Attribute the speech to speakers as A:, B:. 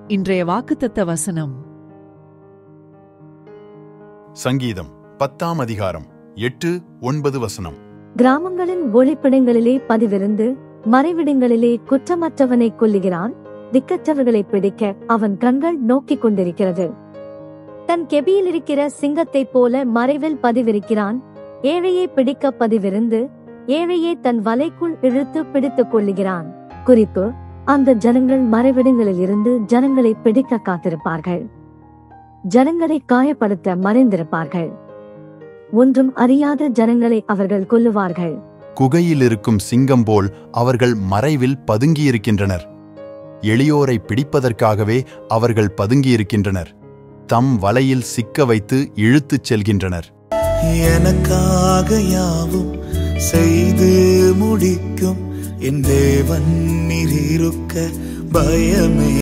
A: இன்றைய வாக்குத்தத்த வசனம்
B: சங்கீதம் 10ஆம் அதிகாரம் 8-9 வசனம்.
C: கிராமங்களின் ஒளிப்பிடங்களிலே பதிவிருந்து மறைவிடங்களிலே குற்றமற்றவனை கொல்லுகிறான். திக்கற்றவர்களை பிடிக்க அவன் கண்கள் நோக்கிக் கொண்டிருக்கிறது. தன் கெபியில் இருக்கிற சிங்கத்தைப் போல மறைவில் பதிவிருக்கிறான். ஏழையை பிடிக்க பதிவிருந்து ஏழையை தன் வலைக்குள் இழுத்து பிடித்துக் கொள்ளுகிறான். குறிப்பு: அந்த ஜனங்கள் மறைவிடங்களில் இருந்து ஜனங்களை பிடிக்க காத்திருப்பார்கள். ஜனங்களை காயப்படுத்த மறைந்திருப்பார்கள். ஒன்றும் அறியாத ஜனங்களை அவர்கள் கொல்லுவார்கள்.
B: குகையில் இருக்கும் சிங்கம் போல் அவர்கள் மறைவில் பதுங்கியிருக்கின்றனர். எளியோரை பிடிப்பதற்காகவே அவர்கள் பதுங்கியிருக்கின்றனர். தம் வலையில் சிக்க வைத்து இழுத்துச் செல்கின்றனர்.
D: எனக்காக யாவும் செய்து முடிக்கும் என் தேவன் நீர் இருக்க பயமே.